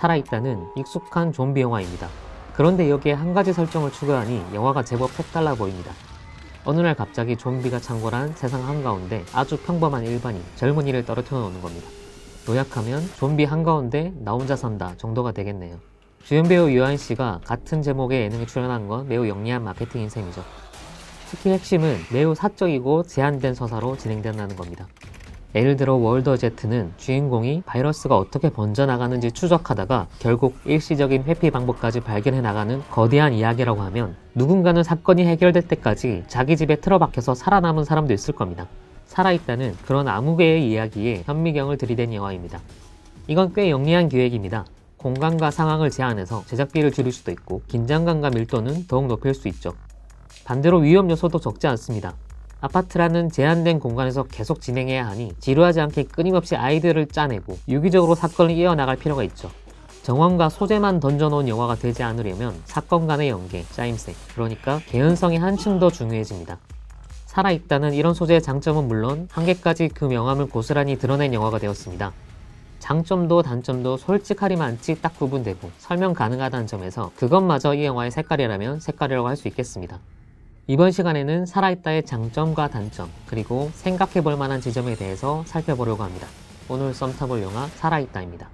살아있다는 익숙한 좀비 영화입니다. 그런데 여기에 한 가지 설정을 추가하니 영화가 제법 색달라 보입니다. 어느 날 갑자기 좀비가 창궐한 세상 한가운데 아주 평범한 일반인, 젊은이를 떨어뜨려 놓는 겁니다. 요약하면 좀비 한가운데 나 혼자 산다 정도가 되겠네요. 주연 배우 유아인씨가 같은 제목의 예능에 출연한 건 매우 영리한 마케팅인 셈이죠. 특히 핵심은 매우 사적이고 제한된 서사로 진행된다는 겁니다. 예를 들어 월더제트는 주인공이 바이러스가 어떻게 번져나가는지 추적하다가 결국 일시적인 회피 방법까지 발견해 나가는 거대한 이야기라고 하면 누군가는 사건이 해결될 때까지 자기 집에 틀어박혀서 살아남은 사람도 있을 겁니다. 살아있다는 그런 아무개의 이야기에 현미경을 들이댄 영화입니다. 이건 꽤 영리한 기획입니다. 공간과 상황을 제한해서 제작비를 줄일 수도 있고 긴장감과 밀도는 더욱 높일 수 있죠. 반대로 위험 요소도 적지 않습니다. 아파트라는 제한된 공간에서 계속 진행해야 하니 지루하지 않게 끊임없이 아이디어를 짜내고 유기적으로 사건을 이어나갈 필요가 있죠. 정황과 소재만 던져놓은 영화가 되지 않으려면 사건 간의 연계, 짜임새, 그러니까 개연성이 한층 더 중요해집니다. 살아있다는 이런 소재의 장점은 물론 한계까지 그 명암을 고스란히 드러낸 영화가 되었습니다. 장점도 단점도 솔직하리만치 딱 구분되고 설명 가능하다는 점에서 그것마저 이 영화의 색깔이라면 색깔이라고 할 수 있겠습니다. 이번 시간에는 살아있다의 장점과 단점, 그리고 생각해볼 만한 지점에 대해서 살펴보려고 합니다. 오늘 썸타볼 영화 살아있다입니다.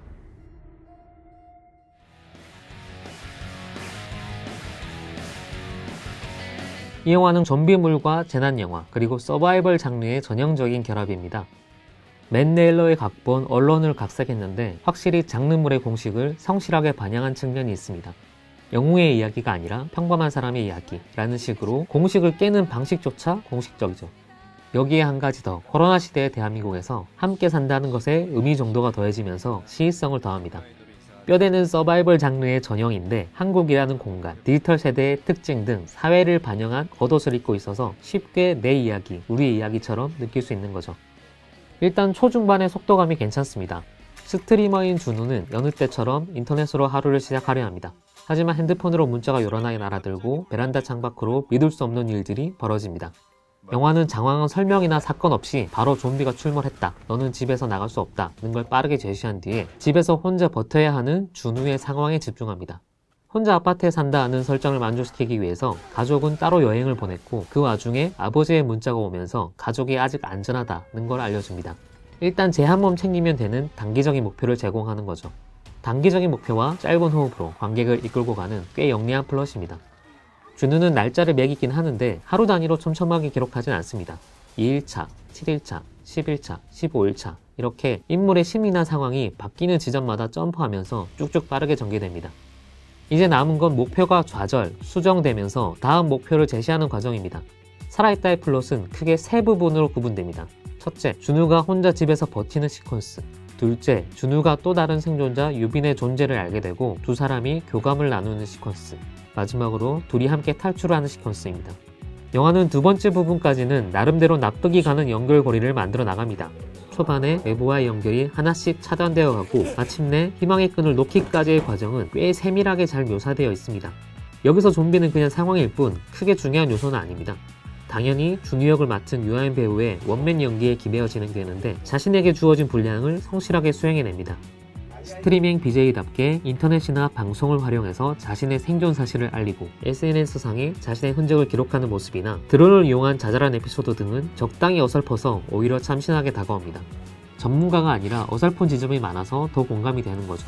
이 영화는 좀비물과 재난영화, 그리고 서바이벌 장르의 전형적인 결합입니다. 맷 네일러의 각본, 언론을 각색했는데 확실히 장르물의 공식을 성실하게 반영한 측면이 있습니다. 영웅의 이야기가 아니라 평범한 사람의 이야기라는 식으로 공식을 깨는 방식조차 공식적이죠. 여기에 한 가지 더, 코로나 시대의 대한민국에서 함께 산다는 것에 의미 정도가 더해지면서 시의성을 더합니다. 뼈대는 서바이벌 장르의 전형인데 한국이라는 공간, 디지털 세대의 특징 등 사회를 반영한 겉옷을 입고 있어서 쉽게 내 이야기, 우리의 이야기처럼 느낄 수 있는 거죠. 일단 초중반의 속도감이 괜찮습니다. 스트리머인 준우는 여느 때처럼 인터넷으로 하루를 시작하려 합니다. 하지만 핸드폰으로 문자가 요란하게 날아들고 베란다 창밖으로 믿을 수 없는 일들이 벌어집니다. 영화는 장황한 설명이나 사건 없이 바로 좀비가 출몰했다, 너는 집에서 나갈 수 없다 는 걸 빠르게 제시한 뒤에 집에서 혼자 버텨야 하는 준우의 상황에 집중합니다. 혼자 아파트에 산다는 설정을 만족시키기 위해서 가족은 따로 여행을 보냈고 그 와중에 아버지의 문자가 오면서 가족이 아직 안전하다는 걸 알려줍니다. 일단 제 한 몸 챙기면 되는 단기적인 목표를 제공하는 거죠. 단기적인 목표와 짧은 호흡으로 관객을 이끌고 가는 꽤 영리한 플롯입니다. 준우는 날짜를 매기긴 하는데 하루 단위로 촘촘하게 기록하진 않습니다. 2일차, 7일차, 10일차, 15일차 이렇게 인물의 심리나 상황이 바뀌는 지점마다 점프하면서 쭉쭉 빠르게 전개됩니다. 이제 남은 건 목표가 좌절, 수정되면서 다음 목표를 제시하는 과정입니다. 살아있다의 플롯은 크게 세 부분으로 구분됩니다. 첫째, 준우가 혼자 집에서 버티는 시퀀스. 둘째, 준우가 또 다른 생존자 유빈의 존재를 알게 되고 두 사람이 교감을 나누는 시퀀스. 마지막으로 둘이 함께 탈출하는 시퀀스입니다. 영화는 두 번째 부분까지는 나름대로 납득이 가는 연결고리를 만들어 나갑니다. 초반에 외부와의 연결이 하나씩 차단되어 가고 마침내 희망의 끈을 놓기까지의 과정은 꽤 세밀하게 잘 묘사되어 있습니다. 여기서 좀비는 그냥 상황일 뿐 크게 중요한 요소는 아닙니다. 당연히 준우 역을 맡은 유아인 배우의 원맨 연기에 기대어 진행되는데 자신에게 주어진 분량을 성실하게 수행해냅니다. 스트리밍 BJ답게 인터넷이나 방송을 활용해서 자신의 생존 사실을 알리고 SNS상에 자신의 흔적을 기록하는 모습이나 드론을 이용한 자잘한 에피소드 등은 적당히 어설퍼서 오히려 참신하게 다가옵니다. 전문가가 아니라 어설픈 지점이 많아서 더 공감이 되는 거죠.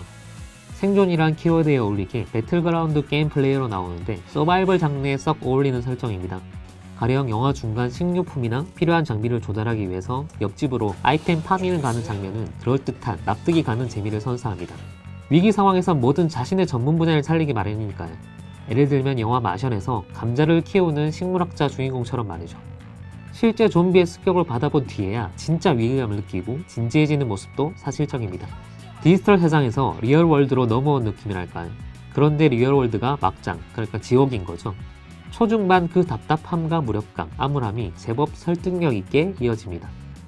생존이란 키워드에 어울리게 배틀그라운드 게임 플레이어로 나오는데 서바이벌 장르에 썩 어울리는 설정입니다. 가령 영화 중간 식료품이나 필요한 장비를 조달하기 위해서 옆집으로 아이템 파밍을 가는 장면은 그럴듯한 납득이 가는 재미를 선사합니다. 위기 상황에선 뭐든 자신의 전문 분야를 살리기 마련이니까요. 예를 들면 영화 마션에서 감자를 키우는 식물학자 주인공처럼 말이죠. 실제 좀비의 습격을 받아본 뒤에야 진짜 위기감을 느끼고 진지해지는 모습도 사실적입니다. 디지털 세상에서 리얼월드로 넘어온 느낌이랄까요. 그런데 리얼월드가 막장, 그러니까 지옥인 거죠. 초중반 그 답답함과 무력감, 암울함이 제법 설득력 있게 이어집니다.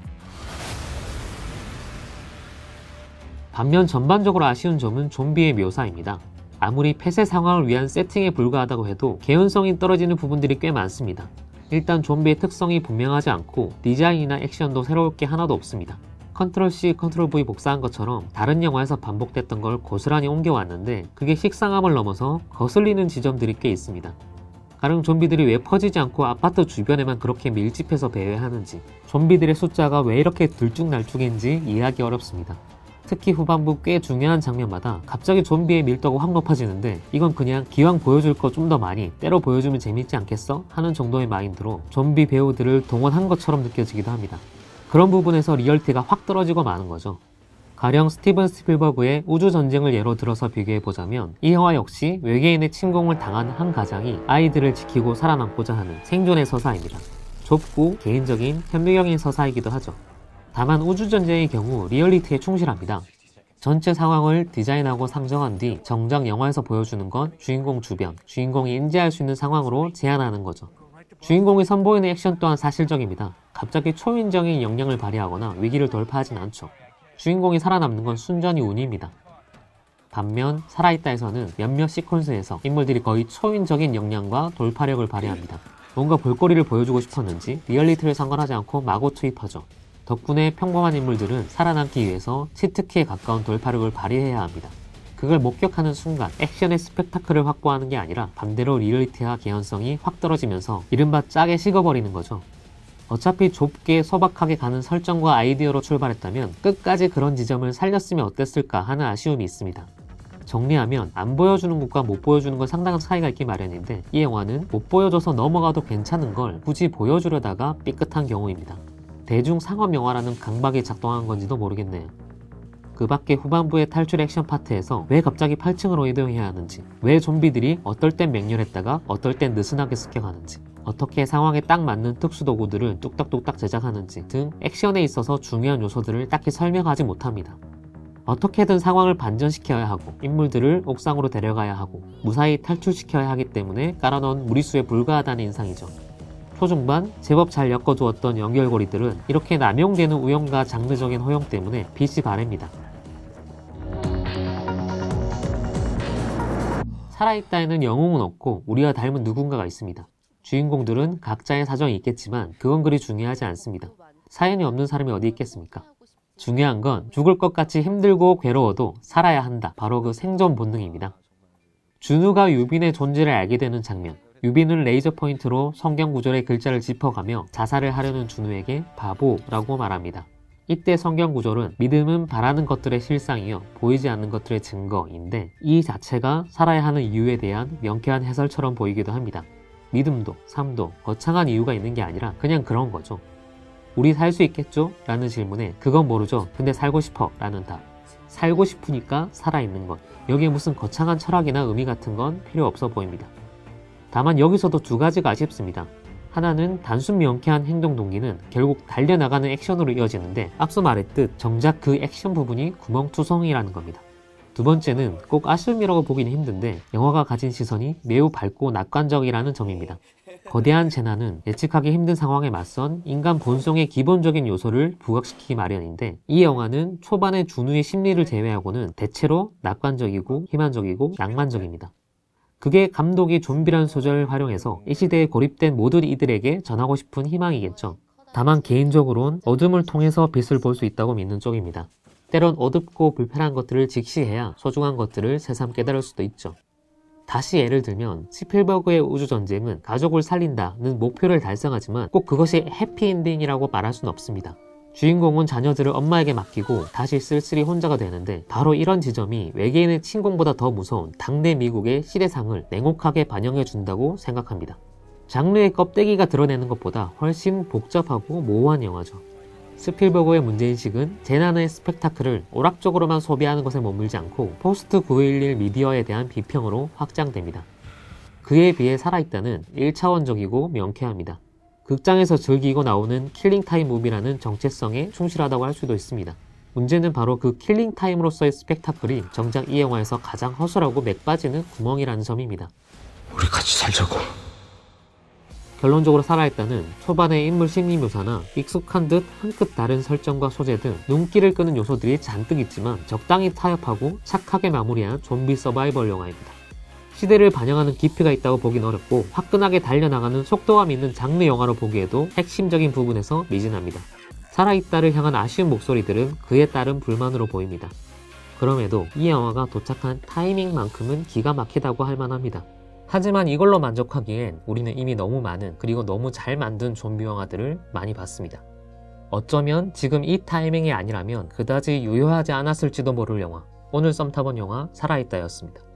반면 전반적으로 아쉬운 점은 좀비의 묘사입니다. 아무리 폐쇄 상황을 위한 세팅에 불과하다고 해도 개연성이 떨어지는 부분들이 꽤 많습니다. 일단 좀비의 특성이 분명하지 않고 디자인이나 액션도 새로울 게 하나도 없습니다. 컨트롤 C, 컨트롤 V 복사한 것처럼 다른 영화에서 반복됐던 걸 고스란히 옮겨왔는데 그게 식상함을 넘어서 거슬리는 지점들이 꽤 있습니다. 가령 좀비들이 왜 퍼지지 않고 아파트 주변에만 그렇게 밀집해서 배회하는지, 좀비들의 숫자가 왜 이렇게 들쭉날쭉인지 이해하기 어렵습니다. 특히 후반부 꽤 중요한 장면마다 갑자기 좀비의 밀도가 확 높아지는데 이건 그냥 기왕 보여줄 거 좀 더 많이 때로 보여주면 재밌지 않겠어? 하는 정도의 마인드로 좀비 배우들을 동원한 것처럼 느껴지기도 합니다. 그런 부분에서 리얼티가 확 떨어지고 마는 거죠. 가령 스티븐 스필버그의 우주전쟁을 예로 들어서 비교해보자면 이 영화 역시 외계인의 침공을 당한 한 가장이 아이들을 지키고 살아남고자 하는 생존의 서사입니다. 좁고 개인적인 현미경의 서사이기도 하죠. 다만 우주전쟁의 경우 리얼리티에 충실합니다. 전체 상황을 디자인하고 상정한 뒤 정작 영화에서 보여주는 건 주인공 주변, 주인공이 인지할 수 있는 상황으로 제한하는 거죠. 주인공이 선보이는 액션 또한 사실적입니다. 갑자기 초인적인 역량을 발휘하거나 위기를 돌파하진 않죠. 주인공이 살아남는 건 순전히 운입니다. 반면 살아있다에서는 몇몇 시퀀스에서 인물들이 거의 초인적인 역량과 돌파력을 발휘합니다. 뭔가 볼거리를 보여주고 싶었는지 리얼리티를 상관하지 않고 마구 투입하죠. 덕분에 평범한 인물들은 살아남기 위해서 치트키에 가까운 돌파력을 발휘해야 합니다. 그걸 목격하는 순간 액션의 스펙타클을 확보하는 게 아니라 반대로 리얼리티와 개연성이 확 떨어지면서 이른바 짜게 식어버리는 거죠. 어차피 좁게 소박하게 가는 설정과 아이디어로 출발했다면 끝까지 그런 지점을 살렸으면 어땠을까 하는 아쉬움이 있습니다. 정리하면 안 보여주는 것과 못 보여주는 건 상당한 차이가 있기 마련인데 이 영화는 못 보여줘서 넘어가도 괜찮은 걸 굳이 보여주려다가 삐끗한 경우입니다. 대중 상업 영화라는 강박이 작동한 건지도 모르겠네요. 그 밖에 후반부의 탈출 액션 파트에서 왜 갑자기 8층으로 이동해야 하는지, 왜 좀비들이 어떨 땐 맹렬했다가 어떨 땐 느슨하게 습격하는지, 어떻게 상황에 딱 맞는 특수도구들을 뚝딱뚝딱 제작하는지 등 액션에 있어서 중요한 요소들을 딱히 설명하지 못합니다. 어떻게든 상황을 반전시켜야 하고 인물들을 옥상으로 데려가야 하고 무사히 탈출시켜야 하기 때문에 깔아놓은 무리수에 불과하다는 인상이죠. 초중반 제법 잘 엮어두었던 연결고리들은 이렇게 남용되는 우연과 장르적인 허용 때문에 빛이 바랍니다. 살아있다에는 영웅은 없고 우리와 닮은 누군가가 있습니다. 주인공들은 각자의 사정이 있겠지만 그건 그리 중요하지 않습니다. 사연이 없는 사람이 어디 있겠습니까? 중요한 건 죽을 것 같이 힘들고 괴로워도 살아야 한다. 바로 그 생존 본능입니다. 준우가 유빈의 존재를 알게 되는 장면. 유빈은 레이저 포인트로 성경 구절의 글자를 짚어가며 자살을 하려는 준우에게 바보라고 말합니다. 이때 성경 구절은 믿음은 바라는 것들의 실상이요 보이지 않는 것들의 증거인데 이 자체가 살아야 하는 이유에 대한 명쾌한 해설처럼 보이기도 합니다. 믿음도 삶도 거창한 이유가 있는 게 아니라 그냥 그런 거죠. 우리 살 수 있겠죠? 라는 질문에 그건 모르죠. 근데 살고 싶어 라는 답. 살고 싶으니까 살아있는 것. 여기에 무슨 거창한 철학이나 의미 같은 건 필요 없어 보입니다. 다만 여기서도 두 가지가 아쉽습니다. 하나는 단순 명쾌한 행동 동기는 결국 달려나가는 액션으로 이어지는데 앞서 말했듯 정작 그 액션 부분이 구멍투성이라는 겁니다. 두 번째는 꼭 아쉬움이라고 보기는 힘든데 영화가 가진 시선이 매우 밝고 낙관적이라는 점입니다. 거대한 재난은 예측하기 힘든 상황에 맞선 인간 본성의 기본적인 요소를 부각시키기 마련인데 이 영화는 초반의 준우의 심리를 제외하고는 대체로 낙관적이고 희망적이고 낭만적입니다. 그게 감독이 좀비라는 소재를 활용해서 이 시대에 고립된 모든 이들에게 전하고 싶은 희망이겠죠. 다만 개인적으로는 어둠을 통해서 빛을 볼 수 있다고 믿는 쪽입니다. 때론 어둡고 불편한 것들을 직시해야 소중한 것들을 새삼 깨달을 수도 있죠. 다시 예를 들면 스필버그의 우주전쟁은 가족을 살린다는 목표를 달성하지만 꼭 그것이 해피엔딩이라고 말할 수는 없습니다. 주인공은 자녀들을 엄마에게 맡기고 다시 쓸쓸히 혼자가 되는데 바로 이런 지점이 외계인의 침공보다 더 무서운 당대 미국의 시대상을 냉혹하게 반영해 준다고 생각합니다. 장르의 껍데기가 드러내는 것보다 훨씬 복잡하고 모호한 영화죠. 스필버그의 문제인식은 재난의 스펙타클을 오락적으로만 소비하는 것에 머물지 않고 포스트 9.11 미디어에 대한 비평으로 확장됩니다. 그에 비해 살아있다는 1차원적이고 명쾌합니다. 극장에서 즐기고 나오는 킬링타임 무비라는 정체성에 충실하다고 할 수도 있습니다. 문제는 바로 그 킬링타임으로서의 스펙타클이 정작 이 영화에서 가장 허술하고 맥빠지는 구멍이라는 점입니다. 우리 같이 살자고. 결론적으로 살아있다는 초반의 인물 심리 묘사나 익숙한 듯 한 끗 다른 설정과 소재 등 눈길을 끄는 요소들이 잔뜩 있지만 적당히 타협하고 착하게 마무리한 좀비 서바이벌 영화입니다. 시대를 반영하는 깊이가 있다고 보긴 어렵고 화끈하게 달려나가는 속도감 있는 장르 영화로 보기에도 핵심적인 부분에서 미진합니다. 살아있다를 향한 아쉬운 목소리들은 그에 따른 불만으로 보입니다. 그럼에도 이 영화가 도착한 타이밍만큼은 기가 막히다고 할 만합니다. 하지만 이걸로 만족하기엔 우리는 이미 너무 많은, 그리고 너무 잘 만든 좀비 영화들을 많이 봤습니다. 어쩌면 지금 이 타이밍이 아니라면 그다지 유효하지 않았을지도 모를 영화, 오늘 썸 타본 영화 살아있다였습니다.